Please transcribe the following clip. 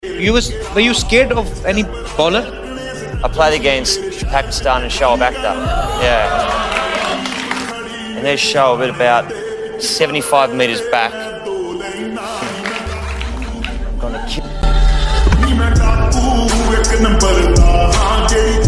Were you scared of any bowler? I played against Pakistan and Shoaib Akhtar. Yeah. And there's Shoaib at about 75 metres back. I'm gonna kill.